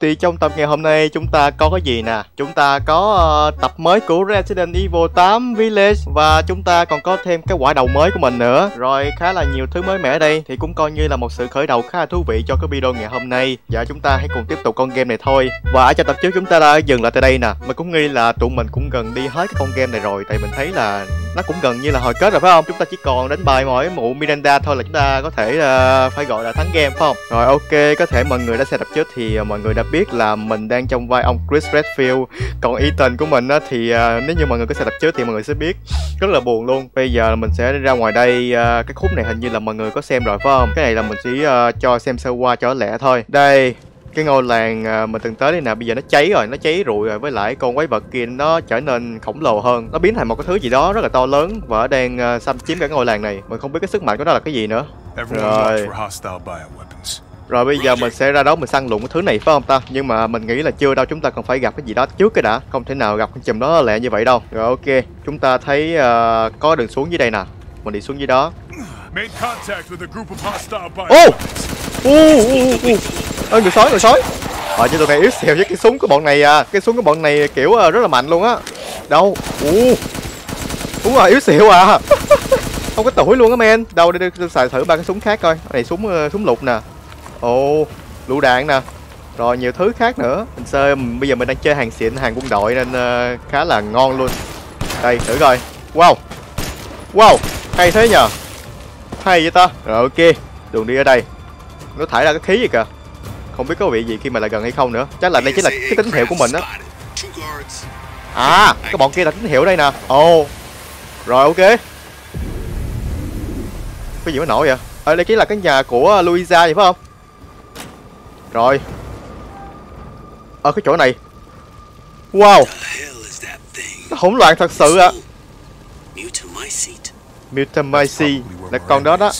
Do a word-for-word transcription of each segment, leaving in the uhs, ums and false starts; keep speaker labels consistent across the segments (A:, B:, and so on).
A: thì trong tập ngày hôm nay chúng ta có cái gì nè? Chúng ta có uh, tập mới của Resident Evil tám Village. Và chúng ta còn có thêm cái quả đầu mới của mình nữa. Rồi khá là nhiều thứ mới mẻ ở đây. Thì cũng coi như là một sự khởi đầu khá là thú vị cho cái video ngày hôm nay. Và chúng ta hãy cùng tiếp tục con game này thôi. Và ở trong tập trước chúng ta đã dừng lại tại đây nè. Mình cũng nghĩ là tụi mình cũng gần đi hết cái con game này rồi. Tại mình thấy là nó cũng gần như là hồi kết rồi phải không? Chúng ta chỉ còn đánh bại mỗi mụ Miranda thôi là chúng ta có thể uh, phải gọi là thắng game phải không? Rồi ok, có thể mọi người đã xem tập trước thì uh, mọi người đã biết là mình đang trong vai ông Chris Redfield. Còn Ethan của mình á, thì uh, nếu như mọi người có xem tập trước thì mọi người sẽ biết rất là buồn luôn. Bây giờ mình sẽ ra ngoài đây, uh, cái khúc này hình như là mọi người có xem rồi phải không? Cái này là mình chỉ uh, cho xem sơ qua cho lẹ thôi. Đây, cái ngôi làng uh, mình từng tới đây nè, bây giờ nó cháy rồi, nó cháy rụi rồi, với lại con quái vật kia nó trở nên khổng lồ hơn, nó biến thành một cái thứ gì đó rất là to lớn và đang uh, xâm chiếm cả cái ngôi làng này. Mình không biết cái sức mạnh của nó là cái gì nữa. Rồi. Rồi bây giờ mình sẽ ra đó mình săn lùng cái thứ này phải không ta? Nhưng mà mình nghĩ là chưa đâu, chúng ta còn phải gặp cái gì đó trước cái đã. Không thể nào gặp con chùm đó lẹ như vậy đâu. Rồi ok, chúng ta thấy uh, có đường xuống dưới đây nè. Mình đi xuống dưới đó. Ô! Ô! Ơ, người sói, người sói. Ờ, chứ tụi này yếu xìu với cái súng của bọn này à. Cái súng của bọn này kiểu uh, rất là mạnh luôn á. Đâu? Ồ! Đúng rồi, yếu xìu à. Không có tuổi luôn á men. Đâu, để tôi xài thử ba cái súng khác coi. Này súng uh, súng lục nè. Ồ, lựu đạn nè. Rồi nhiều thứ khác nữa. Mình sơ bây giờ mình đang chơi hàng xịn, hàng quân đội nên uh, khá là ngon luôn. Đây, thử coi. Wow. Wow, hay thế nhờ. Hay vậy ta. Rồi ok, đường đi ở đây. Nó thải ra cái khí gì kìa. Không biết có vị gì khi mà lại gần hay không nữa. Chắc là đây chính là cái tín hiệu của mình á. À, cái bọn kia là tín hiệu đây nè. Ồ. Rồi ok. Cái gì mới nổi vậy? Ở đây chính là cái nhà của Luisa vậy phải không? Rồi. Ở cái chỗ này. Wow. Nó hỗn loạn thật sự ạ. À. Mutamycete là con đó đó.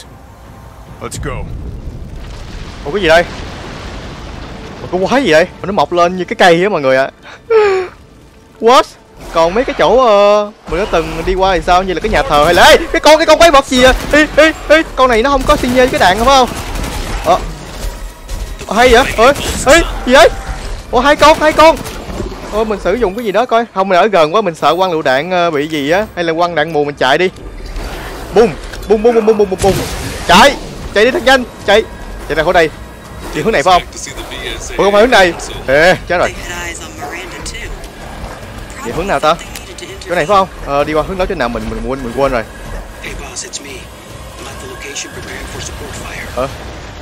A: Ủa cái gì đây? Một cái quái gì đây? Nó mọc lên như cái cây á mọi người ạ. À. What? Còn mấy cái chỗ uh, mình đã từng đi qua thì sao, như là cái nhà thờ hay là ê, cái con cái con quái vật gì à? Ê, ê, ê, con này nó không có xi nhê cái đạn không phải không? Ờ. À, hay vậy? Ơi, ê, gì đấy? Ủa hai con, hai con. Ôi mình sử dụng cái gì đó coi. Không, mình ở gần quá mình sợ quăng lựu đạn uh, bị gì á, hay là quăng đạn mù mình chạy đi. Bum, bum bum bum bum bum bum. Chạy, chạy đi thật nhanh, chạy. Chạy ra khỏi đây. Đi hướng này phải không? Ủa không phải hướng này. Ê, chết rồi. Vậy hướng nào ta? Chỗ này phải không? Ờ, đi qua hướng đó chỗ nào mình mình quên mình quên rồi. Ờ.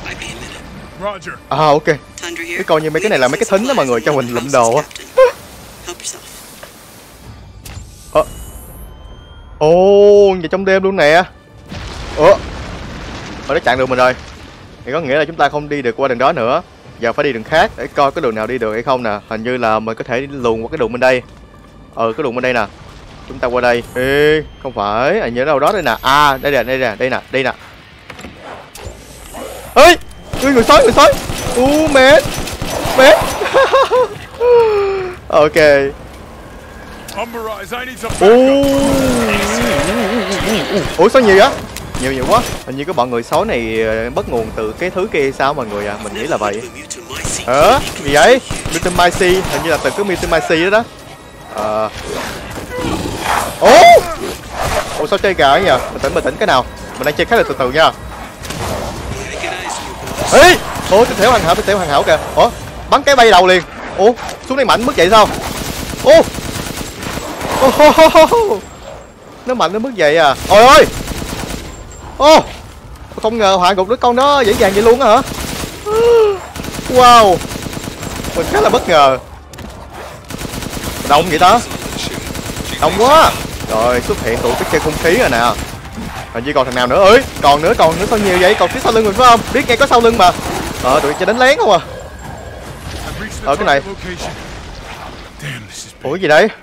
A: À ok. Cái coi như mấy cái này là mấy cái thính đó mọi người, cho mình lụm đồ á. Ờ. Ồ, về trong đêm luôn nè. Ủa. Ờ, nó chặn đường mình rồi. Thì có nghĩa là chúng ta không đi được qua đường đó nữa. Giờ phải đi đường khác để coi cái đường nào đi được hay không nè. Hình như là mình có thể luồn qua cái đường bên đây. Ừ, cái đường bên đây nè. Chúng ta qua đây. Ê, không phải, hình như đâu đó đây nè. À, đây nè, đây nè, đây nè, đây nè. Ê, người sói, người sói. Uh, mệt. Mệt. Ok. Ủa sao nhiều vậy? Nhiều nhiều quá. Hình như cái bọn người xấu này bắt nguồn từ cái thứ kia sao mọi người à? Mình nghĩ là vậy. Ờ, gì vậy? Mutamycete, hình như là từ cái Mutamycete đó đó. Ờ. Ố. Ủa sao chơi gà nhỉ? Mình tỉnh bình tĩnh cái nào. Mình đang chơi khá là từ từ nha. Ê! Ủa cái thẻo hoàn hảo, cái thẻo hoàn hảo kìa. Ủa, bắn cái bay đầu liền. Ủa, xuống đây mạnh mức vậy sao? Ô. Nó mạnh đến mức vậy à? Ôi ơi. Ô. Không ngờ hạ gục đứa con đó dễ dàng vậy luôn á hả? Wow. Mình khá là bất ngờ. Đông vậy ta? Đông quá. Rồi xuất hiện tụi cái chơi không khí rồi nè. Hình như còn thằng nào nữa ơi? Còn nữa, còn nữa sao nhiều vậy? Còn phía sau lưng mình phải không? Biết ngay có sau lưng mà. Ờ tụi chơi đánh lén không à? Ở cái này. Ủa gì đấy?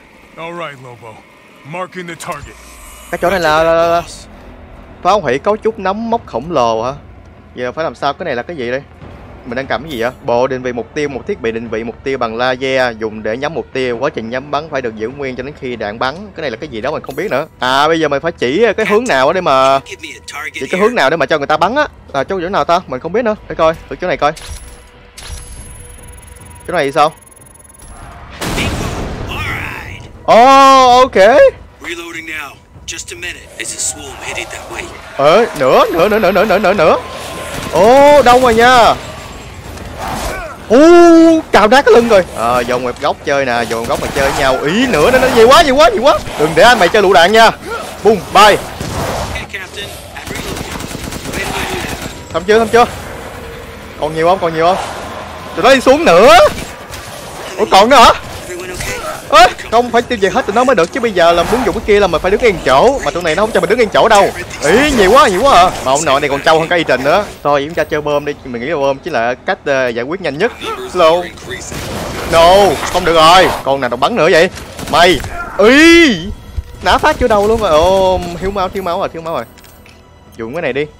A: Cái chỗ này là, là, là, là phá hủy cấu trúc nấm mốc khổng lồ hả? Giờ phải làm sao? Cái này là cái gì đây? Mình đang cầm cái gì vậy? Bộ định vị mục tiêu, một thiết bị định vị mục tiêu bằng laser dùng để nhắm mục tiêu. Quá trình nhắm bắn phải được giữ nguyên cho đến khi đạn bắn. Cái này là cái gì đó mình không biết nữa. À bây giờ mình phải chỉ cái hướng nào để mà chỉ cái hướng nào để mà cho người ta bắn á. À chỗ chỗ nào ta? Mình không biết nữa. Để coi, thử chỗ này coi. Chỗ này thì sao? Oh, ok. Ờ, nữa, nữa, nữa, nữa, nữa, nữa, nữa, nữa. Ồ, oh, đông rồi nha. Ồ, uh, cào nát cái lưng rồi. Ờ, à, dồn một góc chơi nè, dồn góc mà chơi với nhau. Ý nữa, nó nó nhiều quá, nhiều quá, nhiều quá. Đừng để anh mày chơi lựu đạn nha. Bung, bay. Xong chưa, xong chưa? Còn nhiều không, còn nhiều không? Tụi nó đi xuống nữa. Ủa còn nữa hả? Ê, không phải tiêu diệt hết tụi nó mới được chứ bây giờ là muốn dùng cái kia là mình phải đứng yên chỗ, mà tụi này nó không cho mình đứng yên chỗ đâu. Ý nhiều quá nhiều quá à. Mà ông nội này còn trâu hơn cả y trình nữa. Thôi chúng ta chơi bơm đi, mình nghĩ là bơm chính là cách uh, giải quyết nhanh nhất. Slow. No, không được rồi. Con nào đồng bắn nữa vậy? Mày. Ý. Nã phát chỗ đầu luôn rồi. Ồ, thiếu máu, thiếu máu rồi, thiếu máu rồi. Dùng cái này đi.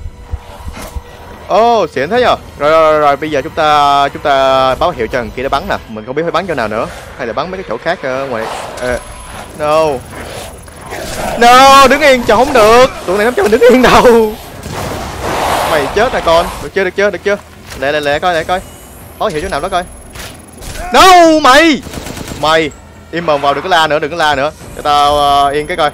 A: Ô, oh, xịn thế nhờ. Rồi, rồi rồi rồi bây giờ chúng ta chúng ta báo hiệu cho thằng kia nó bắn nè. Mình không biết phải bắn chỗ nào nữa, hay là bắn mấy cái chỗ khác ở ngoài. Uh, no. No, đứng yên chờ không được. Tụi này nó cho mình đứng yên đâu. Mày chết rồi con. Được chưa, được chưa, được chưa? Lẹ lẹ lẹ coi, lẹ coi. Báo hiệu chỗ nào đó coi. No, mày. Mày im mồm vào, đừng có la nữa, đừng có la nữa. Cho tao uh, yên cái coi.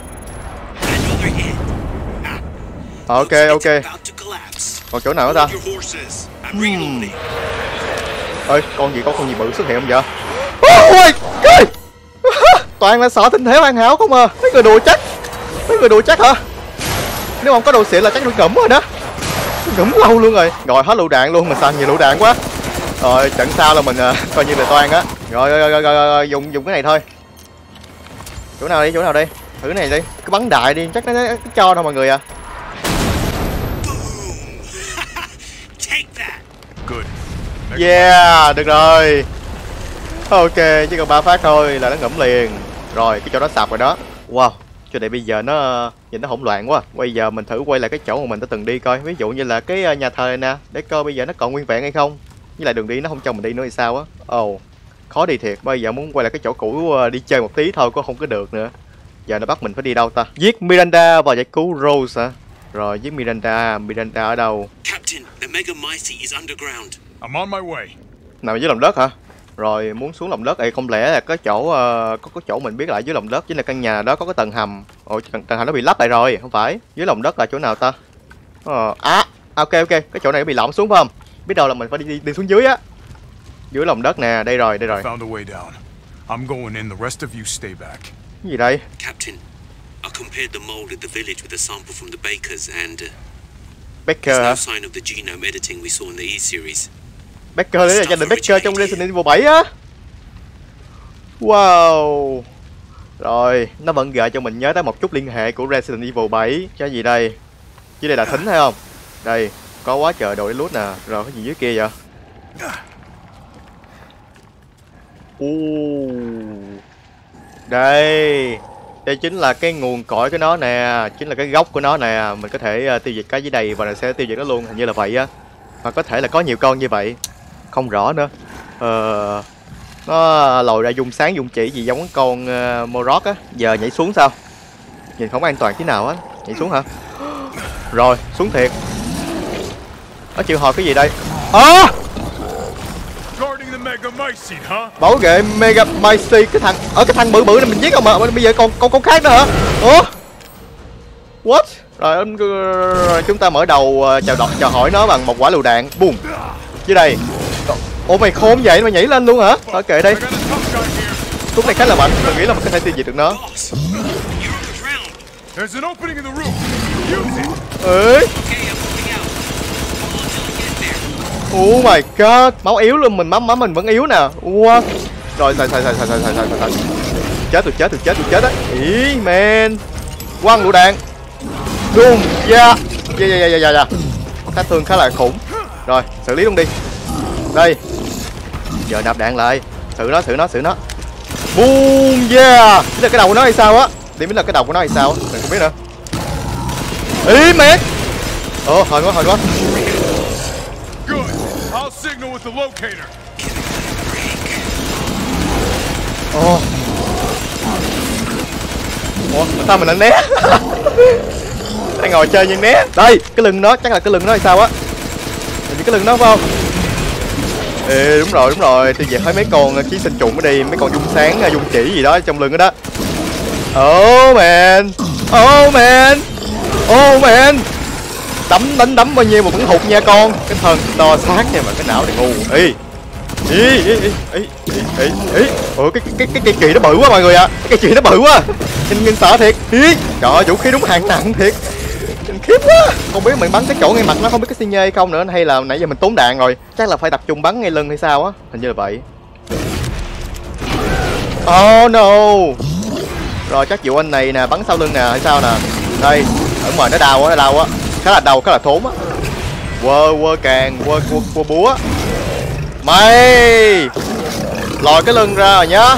A: Ok, ok. Còn chỗ nào nữa ta? Hmm. Ơi, con gì có con gì bự xuất hiện không vậy? Ôi, trời. Toàn là sợ tinh thế hoàn hảo không à. Mấy người đùa chắc. Mấy người đùa chắc hả? Nếu không có đồ xịn là chắc nó ngủm rồi đó. Ngủm lâu luôn rồi. Rồi hết lựu đạn luôn, mình xài nhiều lựu đạn quá. Rồi trận sau là mình uh, coi như là toan á. Rồi rồi, rồi rồi rồi dùng dùng cái này thôi. Chỗ nào đi, chỗ nào đi? Thử cái này đi. Cái bắn đại đi, chắc nó, nó, nó cho đâu mọi người à. Yeah, được rồi. Ok, chỉ còn ba phát thôi là nó ngủm liền. Rồi, cái chỗ đó sập rồi đó. Wow, chỗ này bây giờ nó nhìn nó hỗn loạn quá. Bây giờ mình thử quay lại cái chỗ mà mình đã từng đi coi. Ví dụ như là cái nhà thờ này nè, để coi bây giờ nó còn nguyên vẹn hay không. Với lại đường đi nó không cho mình đi nữa thì sao á. Ồ, oh, khó đi thiệt. Bây giờ muốn quay lại cái chỗ cũ đi chơi một tí thôi, có không có được nữa. Giờ nó bắt mình phải đi đâu ta? Giết Miranda và giải cứu Rose hả? Rồi giết Miranda, Miranda ở đâu?
B: Captain, the Megamycete is underground.
C: I'm on my way.
A: Nằm dưới lòng đất hả? Rồi muốn xuống lòng đất, ấy không lẽ là có chỗ uh, có có chỗ mình biết lại dưới lòng đất chính là căn nhà đó có cái tầng hầm. Ồ, tầng, tầng hầm nó bị lấp lại rồi, không phải. Dưới lòng đất là chỗ nào ta? Ờ, à, ok ok, cái chỗ này nó bị lõm xuống phải không? Biết đâu là mình phải đi đi, đi xuống dưới á. Dưới lòng đất nè, đây rồi, đây rồi.
C: Found a way down. I'm going in, the rest of you stay back.
A: Cái gì đây?
B: Captain, I compared the mold at the village with a sample from the bakers and uh,
A: Baker
B: there's
A: hả?
B: no sign of the genome editing we saw in the E-series.
A: Baker đấy là gia đình Baker trong Resident Evil bảy á. Wow. Rồi, nó vẫn gợi cho mình nhớ tới một chút liên hệ của Resident Evil bảy. Cái gì đây? Chứ đây là thính thấy không? Đây, có quá trời đồ để loot nè. Rồi cái gì dưới kia vậy? Uh. Đây. Đây chính là cái nguồn cội của nó nè, chính là cái gốc của nó nè. Mình có thể uh, tiêu diệt cái dưới đây và nó sẽ tiêu diệt nó luôn, hình như là vậy á. Hoặc có thể là có nhiều con như vậy, không rõ nữa. Ờ, nó lồi ra dung sáng dung chỉ gì giống con uh, Morok á. Giờ nhảy xuống sao? Nhìn không an toàn tí nào á. Nhảy xuống hả? Rồi, xuống thiệt. Nó chịu hồi cái gì đây? À! Bảo vệ Megamycete, cái thằng ở cái thằng bự bự này mình giết không mà bây giờ còn con con khác nữa hả? Ủa? What? Rồi, rồi chúng ta mở đầu chào đọc chào hỏi nó bằng một quả lựu đạn. Boom. Dưới đây. Ủa mày khôn vậy mà nhảy lên luôn hả? Thôi kệ đây. Lúc này khá là mạnh, mình nghĩ là mình có thể tiêu diệt được nó. Ê. Oh my god, máu yếu luôn, mình máu máu mình vẫn yếu nè. What? Rồi xài xài xài xài xài xài xài xài. Chết tôi chết tôi chết tôi chết á. Ý man. Quăng lựu đạn. Boom. Yeah. Yeah yeah yeah yeah yeah. Sát thương khá là khủng. Rồi, xử lý luôn đi. Đây. Giờ nạp đạn lại. Thử nó, thử nó, thử nó. Boom. Yeah. Biết là cái đầu của nó hay sao á? Để biết là cái đầu của nó hay sao á. Mình không biết nữa. Ý mẹ. Ồ, hên quá, hên quá. Ồ. Ủa, sao mình lại né? Đang ngồi chơi nhưng né. Đây, cái lưng nó, chắc là cái lưng nó hay sao á. Mình cái lưng nó phải không? Ê, đúng rồi đúng rồi, tôi về thấy mấy con ký sinh trùng ở đây, mấy con dung sáng dung chỉ gì đó trong lưng đó đó. Oh man, oh man, oh man. Đấm đánh đấm bao nhiêu mà vẫn hụt nha con. Cái thân to xác nha mà cái não thì ngu. Ý ý ý ý ý ý. Ủa cái cái cái cây chì nó bự quá mọi người ạ. À. Cái cây chì nó bự quá. Nhìn nhìn sợ thiệt. Ý. Trời ơi vũ khí đúng hàng nặng thiệt. Nhìn khiếp quá. Không biết mình bắn cái chỗ ngay mặt nó không biết cái xi nhê hay không nữa, hay là nãy giờ mình tốn đạn rồi. Chắc là phải tập trung bắn ngay lưng hay sao á. Hình như là vậy. Oh no. Rồi chắc vụ anh này nè, bắn sau lưng nè hay sao nè. Đây, ở ngoài nó đau á, nó đau á. Khá là đau, khá là thốn á. Quơ quơ càng, quơ quơ, quơ búa. Mày lòi cái lưng ra rồi nhá.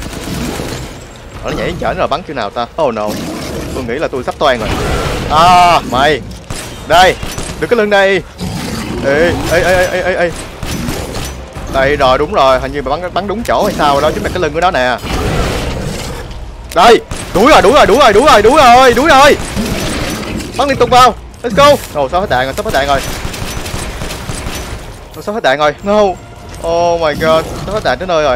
A: Nó nhảy chở rồi bắn kiểu nào ta? Oh no. Tôi nghĩ là tôi sắp toan rồi. À mày. Đây, được cái lưng đây. Ê ê ê ê ê ê. Đây rồi, đúng rồi, hình như mà bắn bắn đúng chỗ hay sao đó, chính là cái lưng của nó nè. Đây, đuổi rồi, đuổi rồi, đuổi rồi, đuổi rồi, đuổi rồi, đuổi rồi. Bắn liên tục vào. Let's go. Rồi sao hết đạn rồi, sắp hết đạn rồi. Rồi sắp hết đạn rồi. No. Oh my god, sắp hết đạn tới nơi rồi.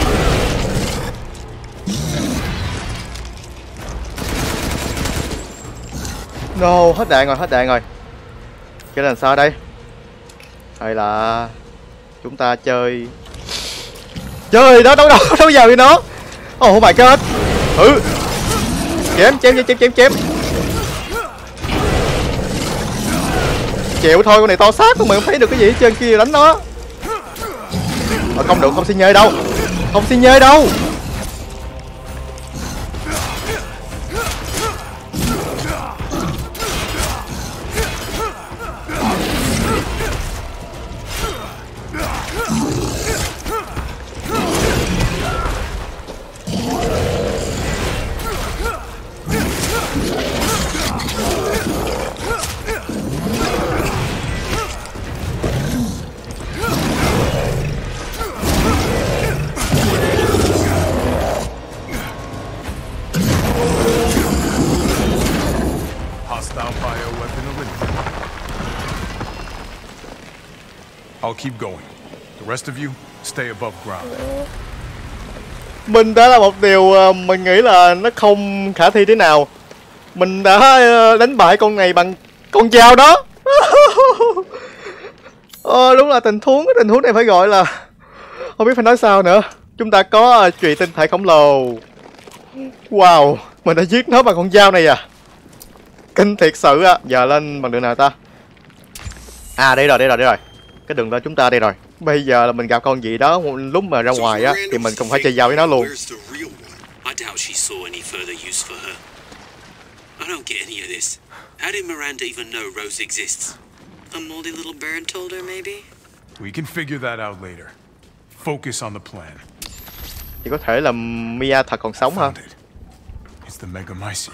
A: No, hết đạn rồi, hết đạn rồi. Cái này làm sao đây? Hay là chúng ta chơi chơi đó, đấu đấu đấu vào với nó. Oh my god. Ừ. Chém chém chém chém chém. Chịu thôi, con này to xác mà không thấy được cái gì hết trơn, kia đánh nó. Mà không được, không xin nhơi đâu. Không xin nhơi đâu.
C: I'll keep going. The rest of you, stay above ground.
A: Mình đã là một điều mình nghĩ là nó không khả thi thế nào. Mình đã đánh bại con này bằng con dao đó. Ờ, đúng là tình huống, cái tình huống này phải gọi là không biết phải nói sao nữa. Chúng ta có trụy tinh thể khổng lồ. Wow, mình đã giết nó bằng con dao này à. Kinh thiệt sự á. Giờ lên bằng đường nào ta? À đây rồi, đây rồi, đây rồi. Cái đường lên chúng ta đây rồi. Bây giờ là mình gặp con gì đó lúc mà ra ngoài á thì mình cũng phải chơi dao với nó luôn.
B: I doubt she saw any further use for her. I don't get any of this. How did Miranda even know Rose exists?
D: A moldy little bird told her, maybe?
C: We can figure that out later. Focus on the plan.
A: Thì có thể là Mia thật còn sống hả?
C: It's the Megamycete.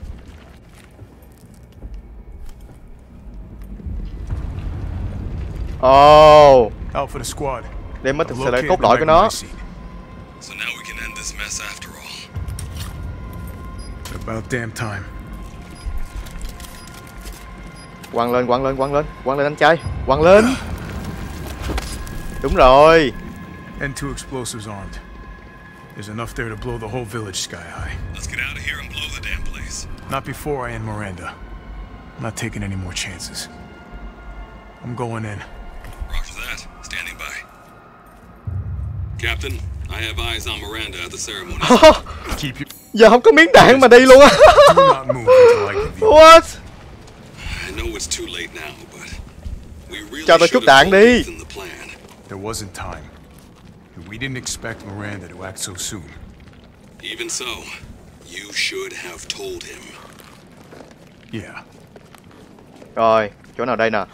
A: Oh.
C: Out for the squad.
A: Đây mới thực sự là cốt lõi của nó.
E: So now we can end this mess after all.
C: About damn time.
A: Quăng lên, quăng lên, quăng lên, quăng lên anh trai, quăng lên. Đúng rồi.
C: And two explosives armed. There's enough there to blow the whole village sky high.
E: Let's get out of here and blow the damn place.
C: Not before I end Miranda. I'm not taking any more chances. I'm going in.
E: Roger that. Standing by. Captain, I have eyes on Miranda at the ceremony.
C: Keep you.
A: Giờ không có miếng đạn mà đi luôn á.
C: Do not move until I give you.
A: What?
E: I know it's too late now, but we really
A: Cho tôi chút
E: should
A: đạn
E: have
A: đi.
E: faith in the plan.
C: There wasn't time. We didn't expect Miranda to act so soon.
E: Even so, you should have told him.
C: Yeah.
A: Rồi, chỗ nào đây nè?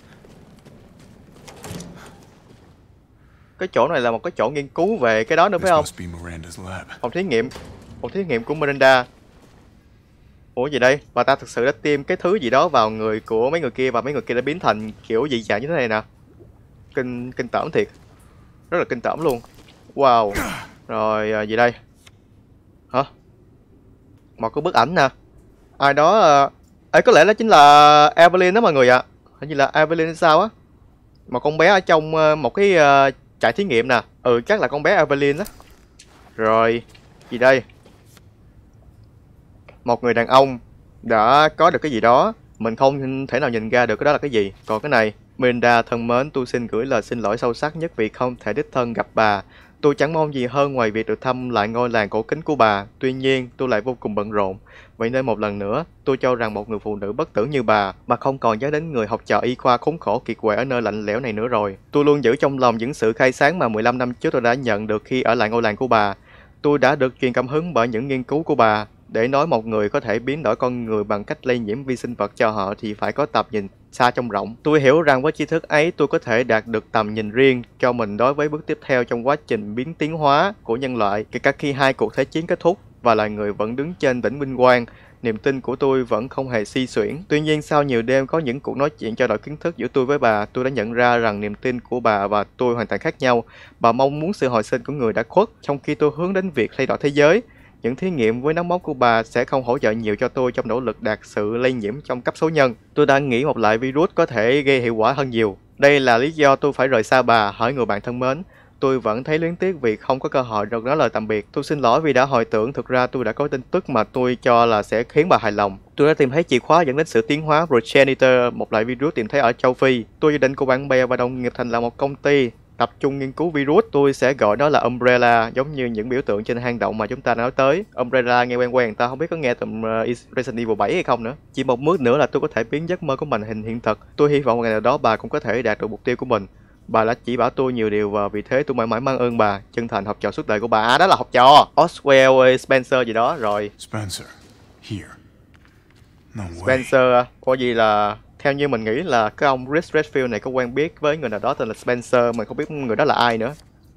A: Cái chỗ này là một cái chỗ nghiên cứu về cái đó nữa phải không? Phòng thí nghiệm, phòng thí nghiệm của Miranda. Ủa gì đây? Bà ta thực sự đã tiêm cái thứ gì đó vào người của mấy người kia và mấy người kia đã biến thành kiểu dị dạng như thế này nè. Kinh kinh tởm thiệt, rất là kinh tởm luôn. Wow. Rồi à, gì đây? Hả? Một cái bức ảnh nè. Ai đó? À... Ê, có lẽ đó chính là Evelyn đó mọi người ạ. À. Hình như là Evelyn hay sao á. Một con bé ở trong uh, một cái uh, trại thí nghiệm nè. Ừ, chắc là con bé Evelyn á. Rồi, gì đây? Một người đàn ông đã có được cái gì đó. Mình không thể nào nhìn ra được cái đó là cái gì. Còn cái này, Miranda thân mến, tôi xin gửi lời xin lỗi sâu sắc nhất vì không thể đích thân gặp bà. Tôi chẳng mong gì hơn ngoài việc được thăm lại ngôi làng cổ kính của bà. Tuy nhiên, tôi lại vô cùng bận rộn. Vậy nên một lần nữa, tôi cho rằng một người phụ nữ bất tử như bà mà không còn nhớ đến người học trò y khoa khốn khổ kiệt quệ ở nơi lạnh lẽo này nữa rồi. Tôi luôn giữ trong lòng những sự khai sáng mà mười lăm năm trước tôi đã nhận được khi ở lại ngôi làng của bà. Tôi đã được truyền cảm hứng bởi những nghiên cứu của bà. Để nói một người có thể biến đổi con người bằng cách lây nhiễm vi sinh vật cho họ thì phải có tầm nhìn xa trông rộng. Tôi hiểu rằng với tri thức ấy tôi có thể đạt được tầm nhìn riêng cho mình đối với bước tiếp theo trong quá trình biến tiến hóa của nhân loại, kể cả khi hai cuộc thế chiến kết thúc và loài người vẫn đứng trên đỉnh vinh quang. Niềm tin của tôi vẫn không hề suy xuyển. Tuy nhiên sau nhiều đêm có những cuộc nói chuyện trao đổi kiến thức giữa tôi với bà, tôi đã nhận ra rằng niềm tin của bà và tôi hoàn toàn khác nhau. Bà mong muốn sự hồi sinh của người đã khuất, trong khi tôi hướng đến việc thay đổi thế giới. Những thí nghiệm với nấm mốc của bà sẽ không hỗ trợ nhiều cho tôi trong nỗ lực đạt sự lây nhiễm trong cấp số nhân. Tôi đã nghĩ một loại virus có thể gây hiệu quả hơn nhiều. Đây là lý do tôi phải rời xa bà, hỏi người bạn thân mến. Tôi vẫn thấy luyến tiếc vì không có cơ hội được nói lời tạm biệt. Tôi xin lỗi vì đã hồi tưởng, thực ra tôi đã có tin tức mà tôi cho là sẽ khiến bà hài lòng. Tôi đã tìm thấy chìa khóa dẫn đến sự tiến hóa Progenitor, một loại virus tìm thấy ở châu Phi. Tôi gia đình của bạn bè và đồng nghiệp thành lập một công ty tập trung nghiên cứu virus. Tôi sẽ gọi nó là Umbrella, giống như những biểu tượng trên hang động mà chúng ta đã nói tới. Umbrella nghe quen quen, ta không biết có nghe từ uh, Resident Evil bảy hay không nữa. Chỉ một bước nữa là tôi có thể biến giấc mơ của mình thành hiện thực. Tôi hy vọng một ngày nào đó bà cũng có thể đạt được mục tiêu của mình. Bà đã chỉ bảo tôi nhiều điều và vì thế tôi mãi mãi mang ơn bà. Chân thành học trò suốt đời của bà. À, đó là học trò Oswald Spencer gì đó rồi.
C: Spencer, here. No way.
A: Spencer, có gì là theo như mình nghĩ là cái ông Chris Redfield này có quen biết với người nào đó tên là Spencer, mình không biết người đó là ai nữa.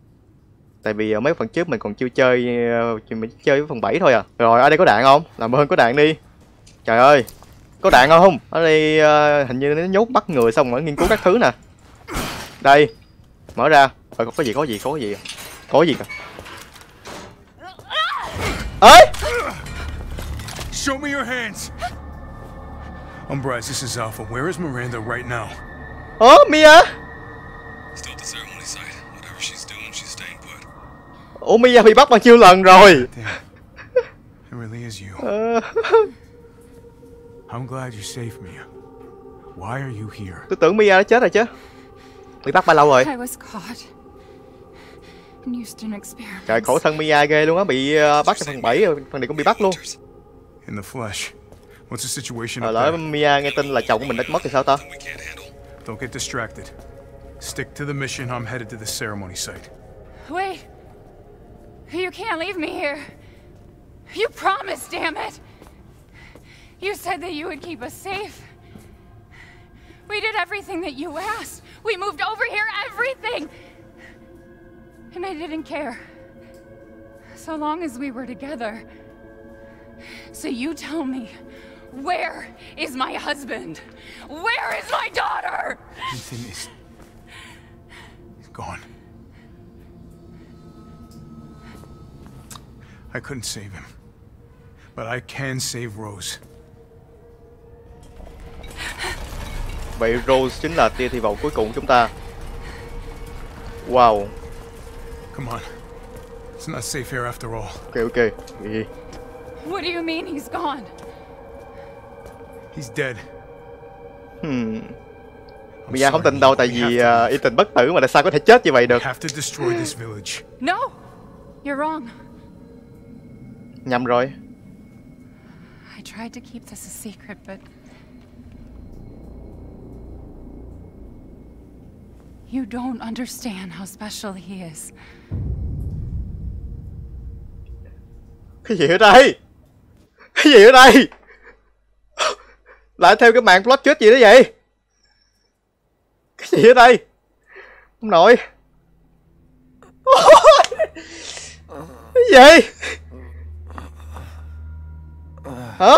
A: Tại vì mấy phần trước mình còn chưa chơi, mình chơi với phần bảy thôi à. Rồi ở đây có đạn không? Làm ơn có đạn đi. Trời ơi, có đạn không? Ở đây uh, hình như nó nhốt bắt người xong rồi nghiên cứu các thứ nè. Đây, mở ra. Rồi có gì có gì có gì có gì kìa. Ơi!
C: Show me your hands. Umbrise, this is Alpha. Where is Miranda right now?
A: Ồ, Mia.
E: Still at the ceremony site. Whatever she's doing, she's staying put.
A: Ủa, Mia bị bắt bao nhiêu lần rồi?
C: Damn. It really is you.
A: Uh...
C: I'm glad you're safe, Mia. Why are you here?
A: Tôi tưởng Mia đã chết rồi chứ. Bị bắt bao lâu rồi?
F: I was caught and used in experiments.
A: Trời, khổ thân Mia ghê luôn á, bị uh, bắt trong phần bảy rồi, phần này cũng bị bắt luôn.
C: In the flesh. What's the situation
A: Ờ,
C: up
A: lỡ
C: there?
A: Mia nghe tin là chồng của mình đã mất thì sao ta?
E: We can't handle.
C: Don't get distracted. Stick to the mission. I'm headed to the ceremony site.
F: Wait. You can't leave me here. You promised, damn it. You said that you would keep us safe. We did everything that you asked. We moved over here, everything. And I didn't care. So long as we were together. So you tell me, where is my husband? Where is my daughter?
C: Ethan is... He's gone. I couldn't save him. But I can save Rose.
A: Vậy Rose chính là tia hy vọng cuối cùng của chúng ta. Wow.
C: Come on. It's not safe here after all.
A: Ok ok. Gì?
F: What do you mean he's gone?
C: He's dead.
A: Hmm. Mia không tin đâu, tại vì uh, Ethan bất tử mà tại sao có thể chết như vậy được?
C: We have to destroy this village.
F: No, you're wrong.
A: Nhầm rồi.
F: I tried to keep this a secret, but you don't understand how special he is.
A: Cái gì ở đây? Cái gì ở đây? Lại theo cái màn plot twist gì đó vậy? Cái gì ở đây? Ông nội. Cái gì? Hả?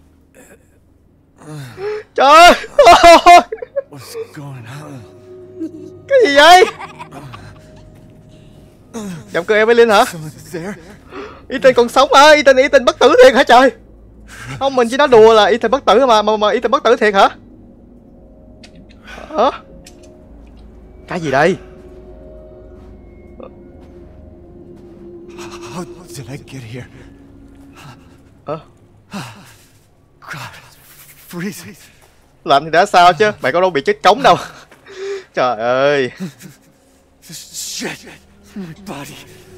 A: Trời ơi.
C: What's going on?
A: Cái gì vậy? Giọng cười Evelyn hả? Ethan còn sống hả? Ethan Ethan bất tử thiệt hả trời? Không, mình chỉ nói đùa là Ethan bất tử mà mà mà Ethan bất tử thiệt hả? Hả? Cái gì đây?
G: How did I get here?
A: Ờ,
G: God, freezing.
A: lạnh thì đã sao chứ, mày có đâu bị chết cống đâu. Trời ơi.
G: Shit, my body.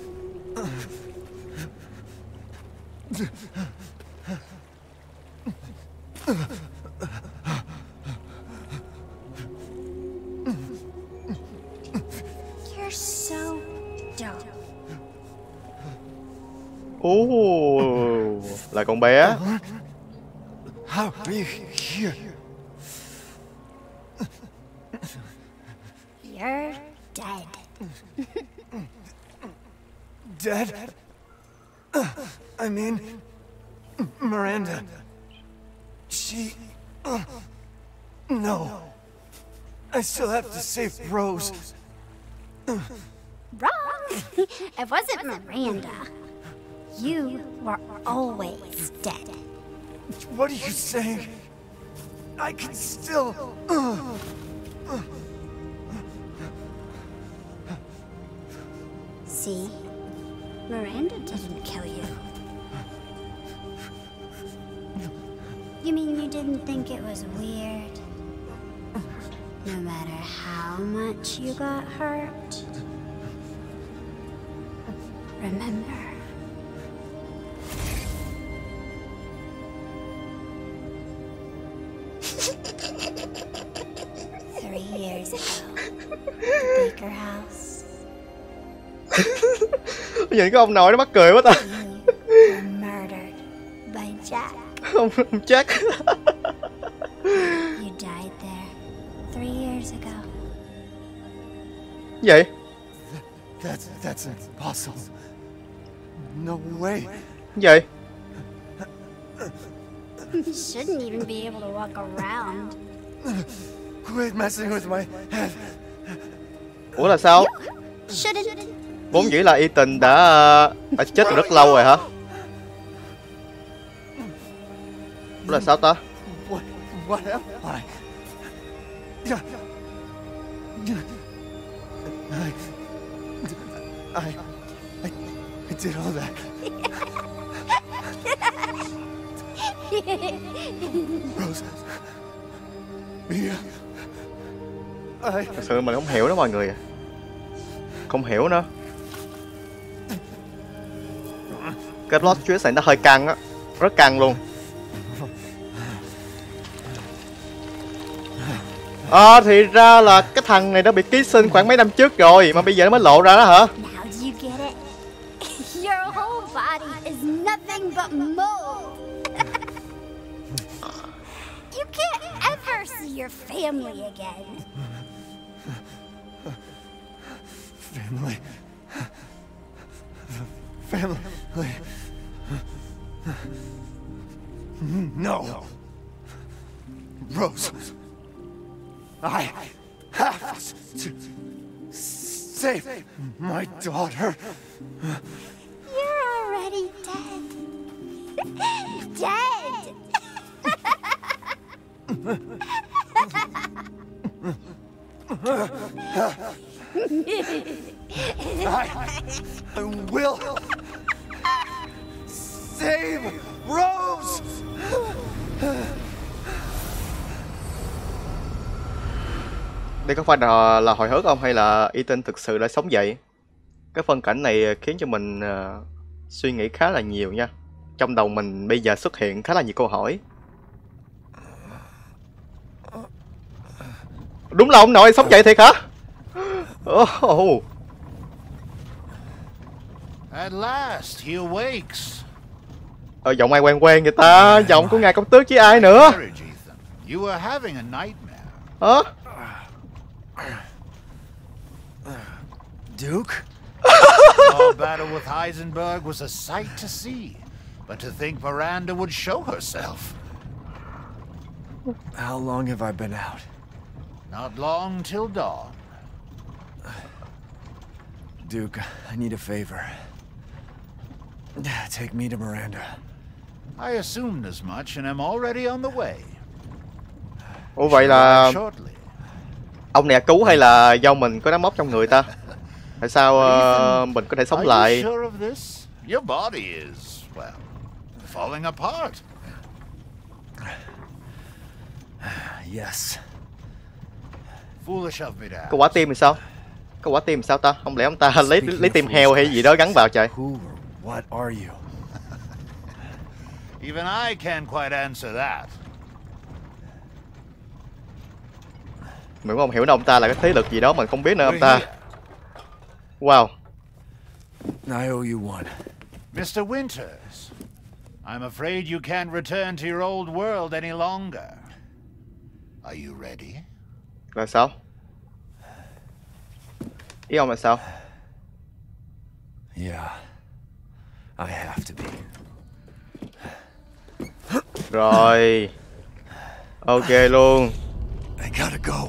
H: You're so dumb.
A: Ồ, là con bé.
G: How are you here?
H: You're dead.
G: Dead? I mean, Miranda. She... No. I still have to save Rose.
H: Wrong. It wasn't Miranda. You were always dead.
G: What are you saying? I can still...
H: See? Miranda didn't kill you. You mean you didn't think it was weird? No matter how much you got hurt? Remember. Three years ago, the Baker House.
A: Nhìn cái ông nội nó mắc cười quá ta.
H: You were murdered by Jack.
A: Ông, ông chắc.
H: You died there three years ago.
A: Vậy?
G: That's... that's impossible. No way.
A: Vậy?
H: You shouldn't even be able to walk around.
G: Quit messing with my head.
A: Ủa là sao?
H: Shouldn't.
A: Vốn dĩ là Ethan đã, đã chết từ rất lâu rồi hả? Ủa là sao ta?
G: What... what am I? Yeah. I... I... I... I did all that. Rose... Mia... I...
A: Thật sự mình không hiểu đó mọi người. Không hiểu nữa. Cái plot twist này nó hơi căng á. Rất căng luôn. À, thì ra là cái thằng này đã bị ký sinh khoảng mấy năm trước rồi, mà bây giờ nó mới lộ ra đó hả?
H: Now do you get it? Your whole body is nothing but mold. You can't ever see your family again.
G: Family... Family... No! Rose... I have to save my daughter.
H: You're already dead. Dead!
G: I, I will save Rose!
A: Đây có phải là, là hồi hước không, hay là Ethan thực sự đã sống dậy? Cái phân cảnh này khiến cho mình uh, suy nghĩ khá là nhiều nha. Trong đầu mình bây giờ xuất hiện khá là nhiều câu hỏi. Đúng là ông nội sống dậy thiệt hả? Oh.
I: At last he awakes.
A: Ờ, giọng ai quen quen vậy ta? Giọng của ngài công tước chứ ai nữa?
I: You were having a nightmare.
A: Hả?
G: Duke?
I: Our battle with Heisenberg was a sight to see, but to think Miranda would show herself.
G: How long have I been out?
I: Not long till dawn.
G: Duke, I need a favor. Take me to Miranda.
I: I assumed as much and am already on the way.
A: Ủa vậy là...
I: Shortly.
A: Ông này cứu hay là do mình có đám mốc trong người ta? Tại sao uh, mình có thể sống lại?
I: Your body is, well, falling apart.
G: Yes.
I: Foolish of me to ask.
A: Cái quả tim thì sao? Cái quả tim thì sao ta? Không lẽ ông ta lấy lấy tim heo hay gì đó gắn vào trời?
G: Who or what are you?
I: Even I can't quite answer that.
A: Mình cũng không hiểu đâu, ông ta là cái thế lực gì đó mình không biết nữa ông ta. Wow.
G: I owe you one.
I: Mister Winters, I'm afraid you can't return to your old world any longer. Are you ready?
A: Là sao? Ý ông là sao?
G: Yeah. I have to be.
A: Rồi. Ok luôn.
G: I gotta go.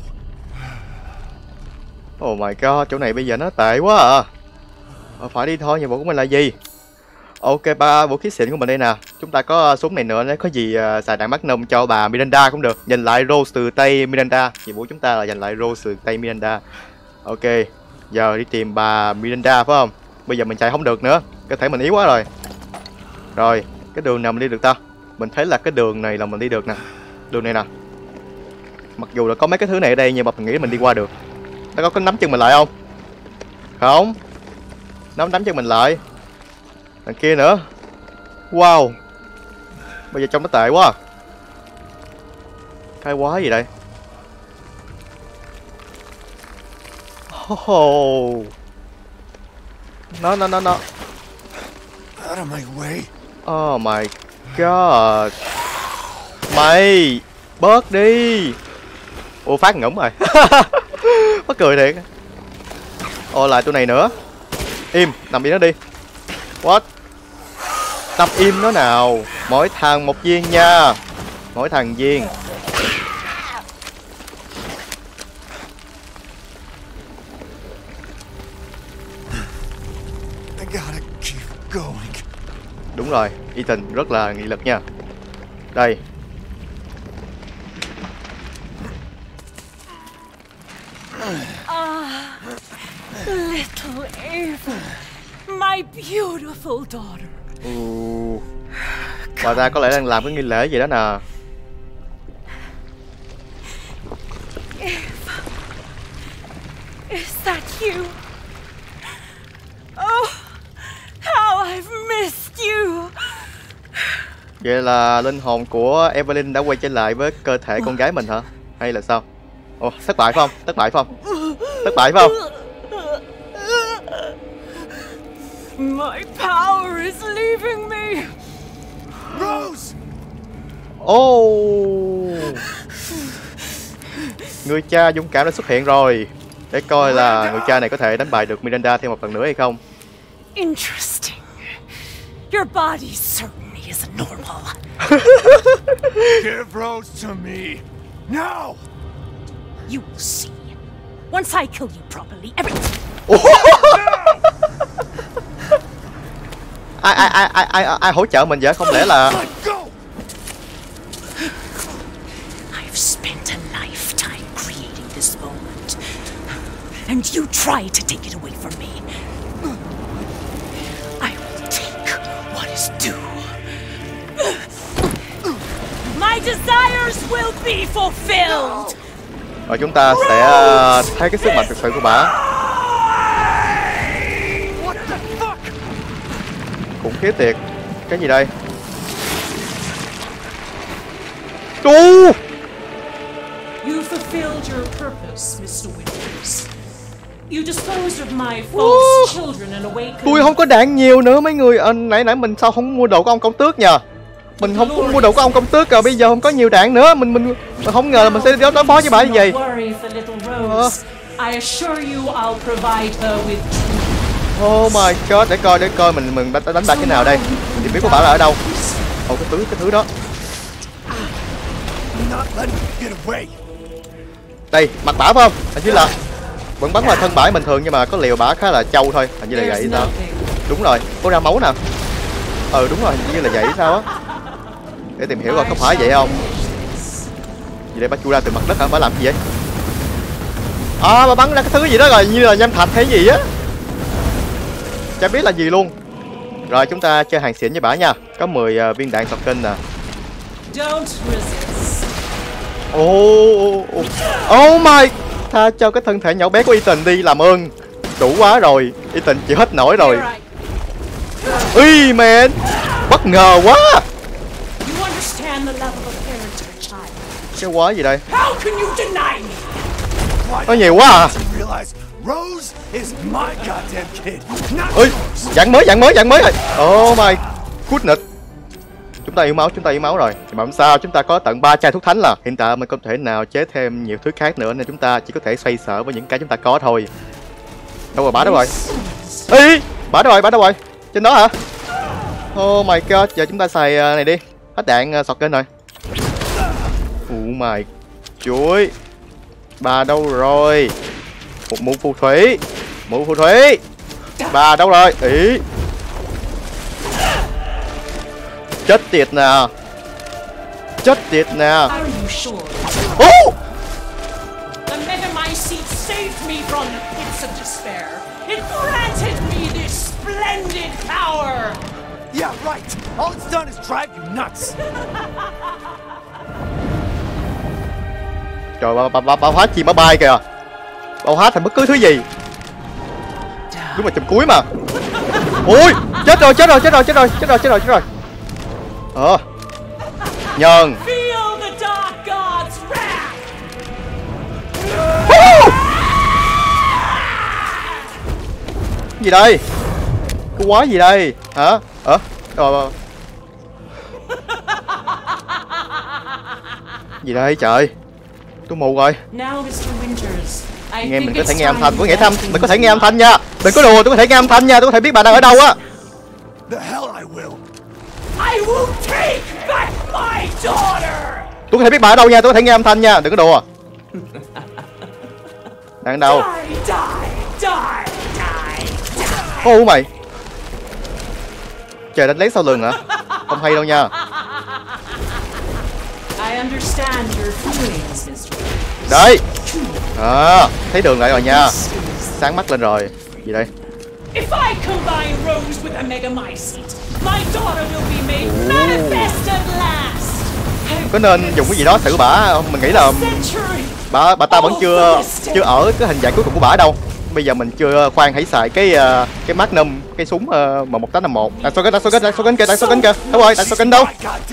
A: Oh my god, chỗ này bây giờ nó tệ quá à. Ờ, phải đi thôi, nhiệm vụ của mình là gì? Ok, ba vũ khí xịn của mình đây nè. Chúng ta có súng này nữa, nếu có gì uh, xài đạn Magnum cho bà Miranda cũng được. Giành lại Rose từ tay Miranda. Nhiệm vụ chúng ta là giành lại Rose từ tay Miranda. Ok, giờ đi tìm bà Miranda phải không? Bây giờ mình chạy không được nữa, cơ thể mình yếu quá rồi. Rồi, cái đường nào mình đi được ta? Mình thấy là cái đường này là mình đi được nè. Đường này nè. Mặc dù là có mấy cái thứ này ở đây nhưng mà mình nghĩ mình đi qua được. Nó có, có nắm chân mình lại không? Không. Nắm nắm chân mình lại. Đằng kia nữa. Wow. Bây giờ trông nó tệ quá. Cái quái gì đây? Oh. Nó nó nó nó.
G: Out of my way.
A: Oh my god. Mày bớt đi. Ủa phát ngủm rồi. Mắc cười thiệt. Ồ lại tụi này nữa. Im, nằm im nó đi. What? Nằm im nó nào. Mỗi thằng một viên nha. Mỗi thằng viên.
G: I gotta keep going.
A: Đúng rồi, Ethan rất là nghị lực nha. Đây.
J: Ah, little Ava, my beautiful daughter.
A: Uh, bà ta có lẽ đang làm cái nghi lễ gì đó nè.
J: Ava, is that you? Oh, how I've missed you.
A: Vậy là linh hồn của Evelyn đã quay trở lại với cơ thể con gái mình hả? Hay là sao? Ồ, thất bại phải không? Thất bại phải không? Thất bại phải không?
J: My power is leaving me.
G: Rose!
A: Oh! Người cha dũng cảm đã xuất hiện rồi. Để coi là người cha này có thể đánh bại được Miranda thêm một lần nữa hay không.
J: Interesting. Your body certainly isn't normal.
G: Give Rose to me. Now!
J: You will see. Once I kill you properly, everything.
A: ai ai ai ai ai ai hỗ trợ mình vậy? Không lẽ là
J: I've spent a lifetime creating this moment, and you try to take it away from me. I will take what is due. My desires will be fulfilled.
A: Và chúng ta sẽ thấy cái sức mạnh thực sự của bà. Khủng khiếp thiệt. Cái gì đây? Đu!
J: You fulfilled your purpose, Mister Winters. You disposed of my false children and awakened.
A: Tôi không có đạn nhiều nữa mấy người. À, nãy nãy mình sao không mua đồ của ông công tước nhờ? Mình không có mua đồ của ông công tước rồi, bây giờ không có nhiều đạn nữa. Mình mình, mình không ngờ là mình sẽ đối đối phó với bà như vậy. À. Oh my god, để coi để coi mình mình đánh bại cái nào đây. Thì biết của bà là ở đâu. Ồ cái thứ cái thứ đó. Đây, mặt bả phải không? Hình như là vẫn bắn vào thân bả bình thường nhưng mà có liều bả khá là trâu thôi. Hình như là vậy sao? Đúng rồi, có ra máu nè. Ừ đúng rồi, hình như là vậy sao á. Để tìm hiểu coi có phải vậy không. Vậy để bả chui ra từ mặt đất hả? Bả làm gì vậy? À, bà bắn ra cái thứ gì đó rồi, như là nham thạch hay gì á. Chả biết là gì luôn. Rồi chúng ta chơi hàng xịn với bả nha. Có mười uh, viên đạn shotgun nè. Oh, oh, oh my. Tha cho cái thân thể nhỏ bé của Ethan đi, làm ơn. Đủ quá rồi, Ethan chịu hết nổi rồi. Ui man, bất ngờ quá. Cái quá gì đây? Có nhiều quá à. Ui, dạng mới, dạng mới, dạng mới rồi. Oh my goodness. Chúng ta yêu máu, chúng ta yêu máu rồi. Mà không sao, chúng ta có tận ba chai thuốc thánh là. Hiện tại mình không thể nào chế thêm nhiều thứ khác nữa nên chúng ta chỉ có thể xoay sở với những cái chúng ta có thôi. Đâu rồi, bả đâu rồi? Ê, bả đâu rồi, bả đâu rồi? Trên đó hả? Oh my god, giờ chúng ta xài này đi. Hết đạn shotgun rồi. Oh my chuối. Bà đâu rồi? Một mụ phù thủy. Mụ phù thủy. Bà đâu rồi? Ý. Chết tiệt nè. Chết tiệt nè. Oh!
J: The Megamycete saved me from the pits of despair. It granted me this splendid power.
G: Yeah, right. All it's done is drive you nuts.
A: Trời, bà, bà, bà, bà hóa chim ở bay kìa. Bà hóa thành bất cứ thứ gì. Đúng là chùm cuối mà. Ui, chết rồi, chết rồi, chết rồi, chết rồi, chết rồi, chết rồi, chết rồi. Ờ. Nhân. Gì đây? Cái quái gì đây? Hả? Ờ? Rồi. Gì đây trời? Tôi mù rồi. Nghe mình có thể nghe âm thanh, có nghe thanh, mình có thể nghe âm thanh nha. Đừng có đùa, tôi có thể nghe âm thanh nha, tôi có thể biết bà đang ở đâu á. Tôi có thể biết bà ở đâu nha, tôi có thể nghe âm thanh nha, đừng có đùa. Đang ở đâu? Ô mày. Trời, đánh lén sau lưng hả? Không hay đâu nha. Đấy. À, thấy đường lại rồi nha. Sáng mắt lên rồi. Gì đây? Có nên dùng cái gì đó xử bả? Mình nghĩ là bà bà ta vẫn chưa chưa ở cái hình dạng cuối cùng của bả đâu. Bây giờ mình chưa, khoan hãy xài cái uh, cái Magnum, cái súng uh, M một tám năm một. Đạn shotgun, đạn shotgun, đạn shotgun kìa, đạn shotgun kìa. Đâu rồi, đạn shotgun đâu?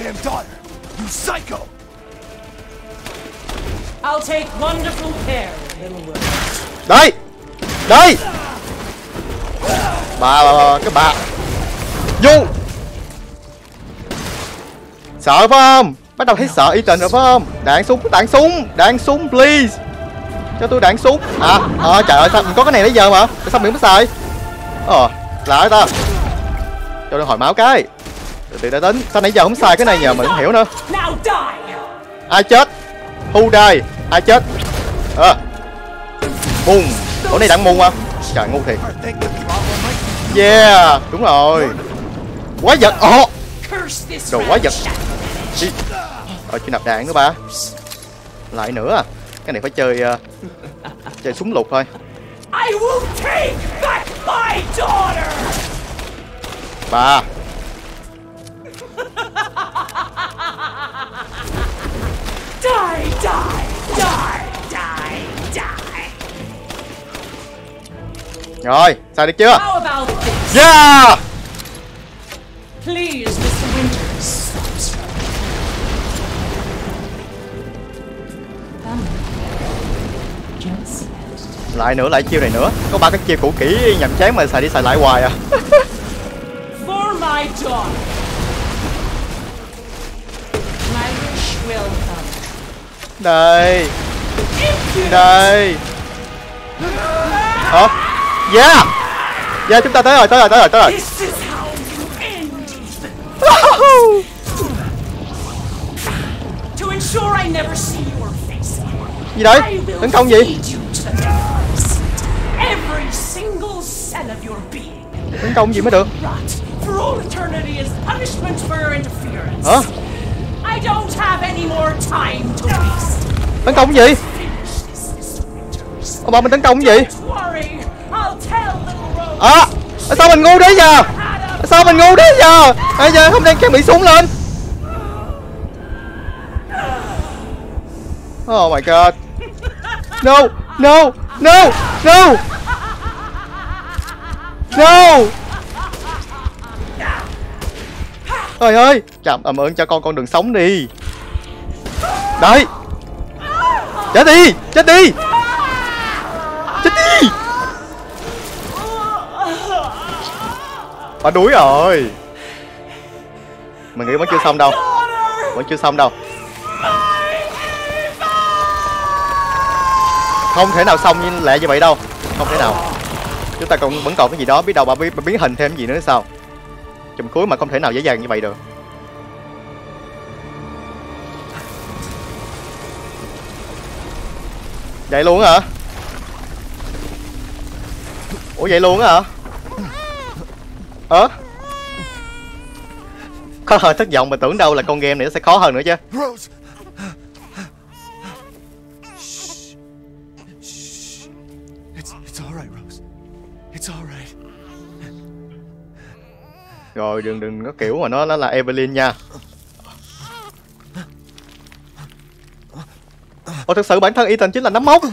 A: Đây. Đây. Bà, bà, bà cái bà. Vô. Sợ phải không? Bắt đầu thấy sợ Ethan rồi phải không? Đạn súng, đạn súng, đạn súng please. Cho tôi đạn súng. À, à trời ơi, sao mình có cái này bây giờ mà. Sao mình không xài? Ờ, lạ ta. Cho tôi hồi máu cái. Từ từ đã tính. Sao nãy giờ không xài cái này nhờ mình không hiểu nữa. Ai chết? Who die? Ai chết? Ờ. À. Bùng. Ủa này đạn mù à? Trời ngu thiệt. Yeah, đúng rồi. Quái vật. Ồ. Oh. Đồ quái vật. Đi. Ờ, chưa nạp đạn nữa ba. Lại nữa à. Cái này phải chơi uh, chơi súng lục thôi. Bà. Die, die, die, die, die. Rồi, xài được chưa? Yeah. Please, Mister Winters. Lại nữa, lại chiêu này nữa. Có ba cái chiêu cũ kỹ nhàm chán mà xài đi xài lại hoài à. For my daughter. My wish will come. Đây. Đây. Hả? Yeah. Yeah, chúng ta tới rồi, tới rồi, tới rồi, tới rồi. To ensure I never see your face. Gì đấy? Tấn công gì? Every single cell of your being. Tấn công gì mới được? For all eternity is punishment for your interference. Hả? I don't have any more time to waste. Tấn công gì? Ông bà mình tấn công cái gì?
J: Don't worry, I'll tell little Rose.
A: À, sao mình ngu thế giờ? Sao mình ngu thế giờ? Bây giờ không đang trang bị súng lên. Oh my god. No, no, no, no. No. Trời ơi, chạm ầm ơn cho con con đường sống đi. Đấy. Chết đi, chết đi. Chết đi. Bà đuối rồi. Mình nghĩ vẫn chưa xong đâu. Vẫn chưa xong đâu. Không thể nào xong như lẹ như vậy đâu. Không thể nào. Chúng ta còn vẫn còn cái gì đó. Biết đâu bà, bà biến hình thêm cái gì nữa sao. Chùm cuối mà không thể nào dễ dàng như vậy được. Vậy luôn hả? Ủa vậy luôn hả? Ờ? Có hơi thất vọng mà tưởng đâu là con game này nó sẽ khó hơn nữa chứ.
G: Rose. It's it's all right, Rose. It's all right.
A: Rồi đừng đừng có kiểu mà nó nó là Evelyn nha. Ồ thực sự bản thân Ethan chính là nấm mốc.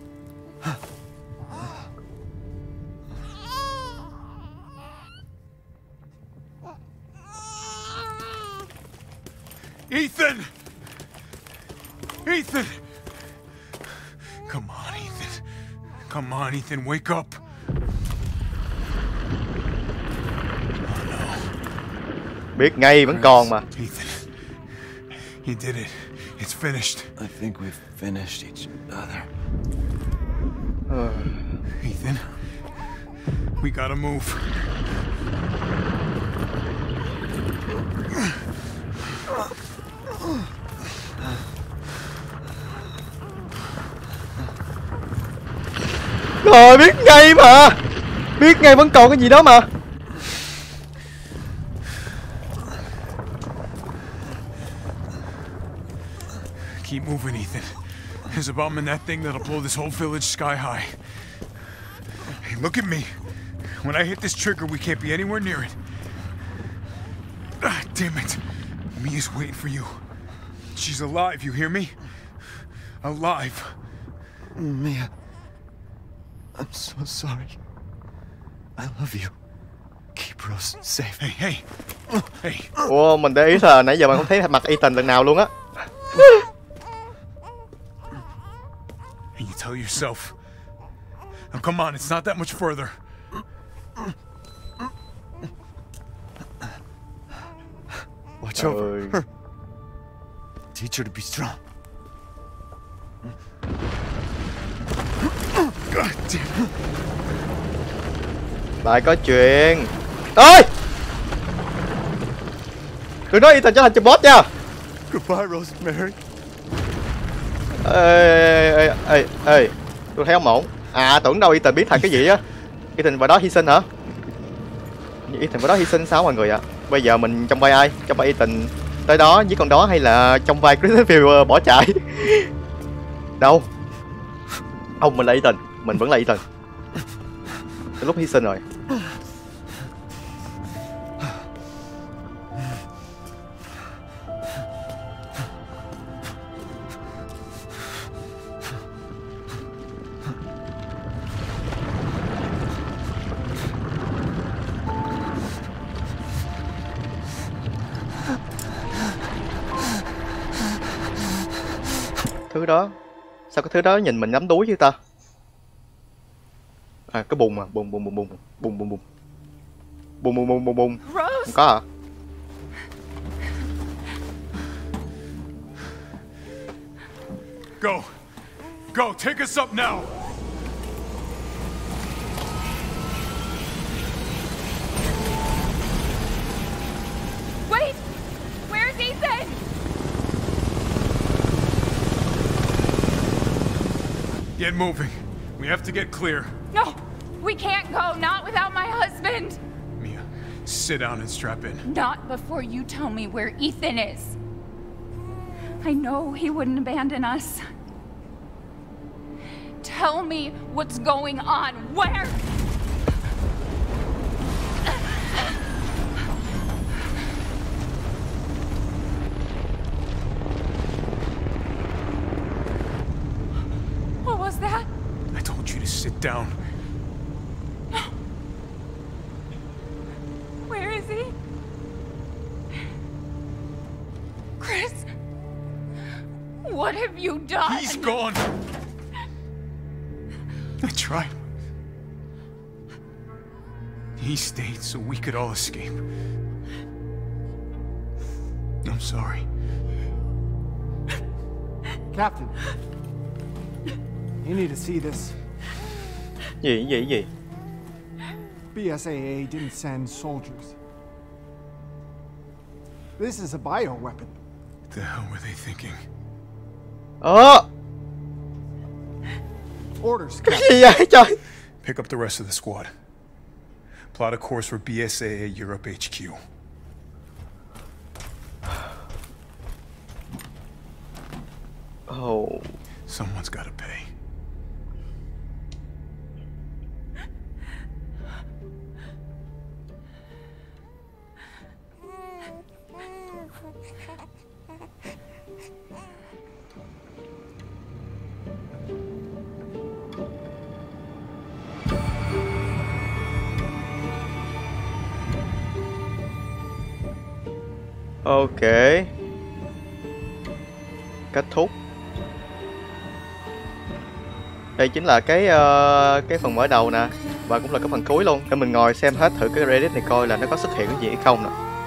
C: Ethan! Ethan! Come on, Ethan. Come on, Ethan, wake up.
A: Biết ngay vẫn còn mà.
C: Ethan, you did it. It's finished.
G: I think we've finished each other.
C: Ethan, we gotta move.
A: Rồi biết ngay mà. Biết ngay vẫn còn cái gì đó mà.
C: Keep moving, Ethan. There's a bomb in that thing that'll blow this whole village sky high. Hey, look at me. When I hit this trigger, we can't be anywhere near it. Ah, damn it. Mia's waiting for you. She's alive, you hear me? Alive.
G: Mia. I'm so sorry. I love you. Keep Rose safe.
C: Hey, hey. Hey.
A: Ủa mình để ý là nãy giờ mình không thấy mặt Ethan lần nào luôn á.
C: And you tell yourself. Now come on, it's not that much further.
G: Watch over her. Teach her to be strong.
C: God damn.
A: Lại có chuyện. Ơi! Đừng nói Ethan trở thành chùm boss nha.
G: Goodbye, Rosemary.
A: Ê, ê, ê, ê, tôi thấy không ổn. À tưởng đâu Ethan biết thành cái gì á. Ethan vào đó hy sinh hả? Ethan vào đó hy sinh sao mọi người ạ? À? Bây giờ mình trong vai ai? Trong vai Ethan tới đó với con đó hay là trong vai Christopher bỏ chạy? Đâu? Ông mình là Ethan, mình vẫn là Ethan. Tới lúc hy sinh rồi. Thứ đó, sao cái thứ đó nhìn mình nắm đuối chứ ta? À cái bùn mà, bùn bùn bùn bùn bùn bùn bùn bùn bùn bùn bùn bùn không có hả?
C: Go. Go, take us up now.
F: Wait! Where's Ethan?
C: Get moving. We have to get clear.
F: No! We can't go, not without my husband!
C: Mia, sit down and strap in.
F: Not before you tell me where Ethan is. I know he wouldn't abandon us. tell me what's going on. Where? What was that?
C: I told you to sit down.
F: Where is he? Chris? What have you done?
C: He's gone. I tried. He stayed so we could all escape. I'm sorry.
G: Captain, you need to see this.
A: Gì gì gì?
G: B S A A didn't send soldiers. This is a bioweapon.
C: What the hell were they thinking?
A: Ờ.
G: Orders,
A: Cái
G: Captain.
A: gì vậy trời?
C: Pick up the rest of the squad. Plot a course for B S A A Europe H Q.
A: Oh.
C: Someone's gotta pay.
A: Ok. Kết thúc. Đây chính là cái uh, cái phần mở đầu nè, và cũng là cái phần cuối luôn. Để mình ngồi xem hết thử cái Reddit này coi là nó có xuất hiện cái gì hay không nè.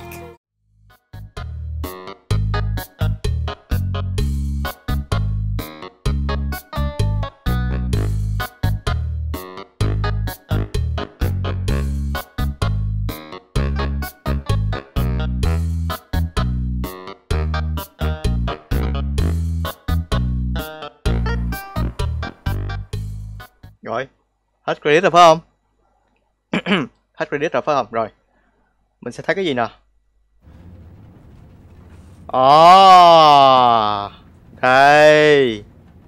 A: Rồi, hết credit rồi phải không? Hết credit rồi phải không? Rồi, mình sẽ thấy cái gì nè? Ồ, đây.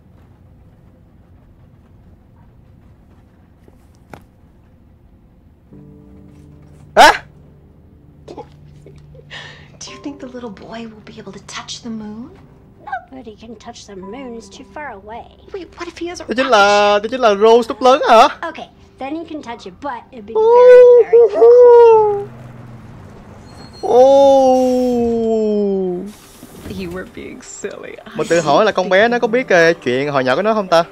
A: À!
K: Do you think the little boy will be able to touch the moon?
H: Nobody can touch the moon, it's too far away.
K: Wait, what if he has a
A: Đó chính là, đó chính là Rose lúc lớn hả?
H: Okay, then you can touch it, but it'd be very, very cool.
A: Oh.
K: You were being silly.
A: Mình tự hỏi là con bé nó có biết uh, chuyện hồi nhỏ của nó không ta?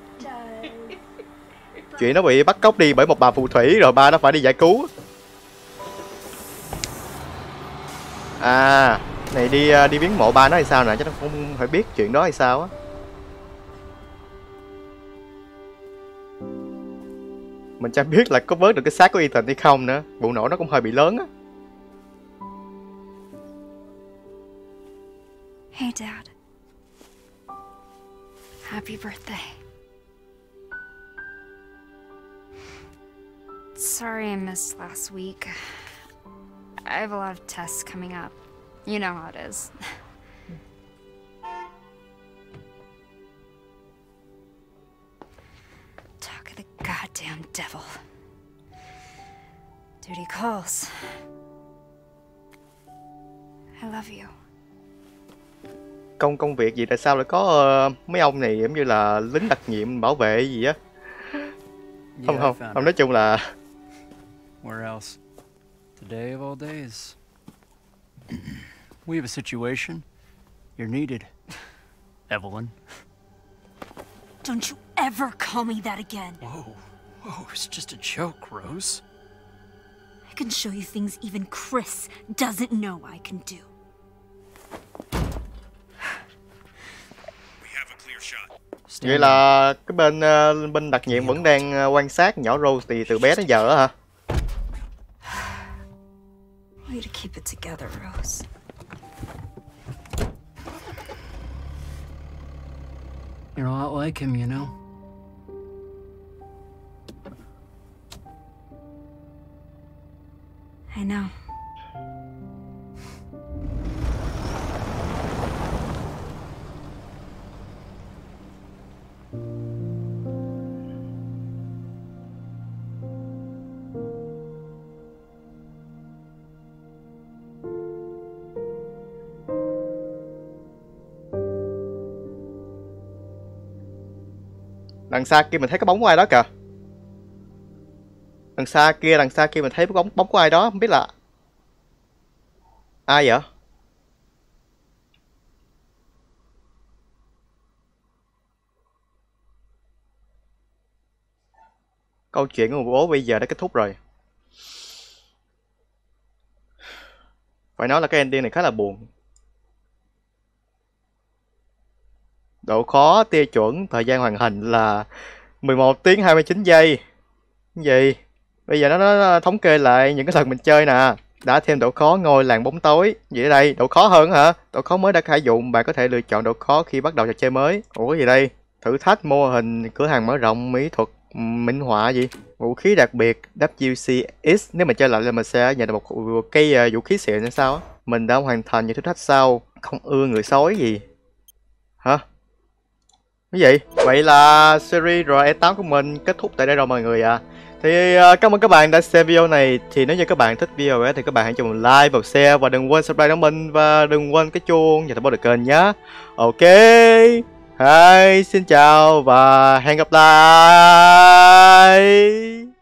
A: Chuyện nó bị bắt cóc đi bởi một bà phù thủy rồi ba nó phải đi giải cứu. À, này đi uh, đi viếng mộ ba nó hay sao nè, chứ nó không phải biết chuyện đó hay sao á. Mình chẳng biết là có vớt được cái xác của Ethan hay không nữa. Vụ nổ nó cũng hơi bị lớn á.
L: Hey, Dad. Happy birthday. Sorry I missed last week. I have a lot of tests coming up. You know how it is. Talk of the goddamn devil. Duty calls. I love you.
A: Công công việc gì tại sao lại có uh, mấy ông này giống như là lính đặc nhiệm bảo vệ gì á? Không không, không nói chung là
M: Where else? Today of all days. We have a situation. You're needed, Evelyn.
L: Don't you ever call me that again.
M: Whoa, whoa, it's just a joke, Rose.
L: I can show you things even Chris doesn't know I can do.
A: Vậy là cái bên uh, bên đặc nhiệm vẫn đang uh, quan sát nhỏ Rose thì từ bé đến giờ á hả?
L: Way to keep it together, Rose.
M: You're a lot like him, you know.
L: I know.
A: Đằng xa kia mình thấy cái bóng của ai đó kìa. Đằng xa kia, đằng xa kia mình thấy cái bóng bóng của ai đó, không biết là ai vậy? Câu chuyện của một bố bây giờ đã kết thúc rồi. Phải nói là cái ending này khá là buồn. Độ khó tiêu chuẩn thời gian hoàn thành là mười một tiếng hai mươi chín giây. Cái gì? Bây giờ nó, nó thống kê lại những cái lần mình chơi nè. Đã thêm độ khó ngôi làng bóng tối. Gì ở đây? Độ khó hơn hả? Độ khó mới đã khai dụng. Bạn có thể lựa chọn độ khó khi bắt đầu trò chơi mới. Ủa cái gì đây? Thử thách mô hình cửa hàng mở rộng mỹ thuật minh họa gì? Vũ khí đặc biệt W C X. Nếu mình chơi lại là mình sẽ nhận được một, một cây uh, vũ khí xịn hay sao á. Mình đã hoàn thành những thử thách sau. Không ưa người sói gì. Hả? Cái gì? Vậy là series R E tám của mình kết thúc tại đây rồi mọi người ạ. À. Thì uh, cảm ơn các bạn đã xem video này. Thì nếu như các bạn thích video ấy, thì các bạn hãy cho mình like và share. Và đừng quên subscribe cho mình. Và đừng quên cái chuông và thông báo được kênh nhé. Ok. Hi, xin chào và hẹn gặp lại.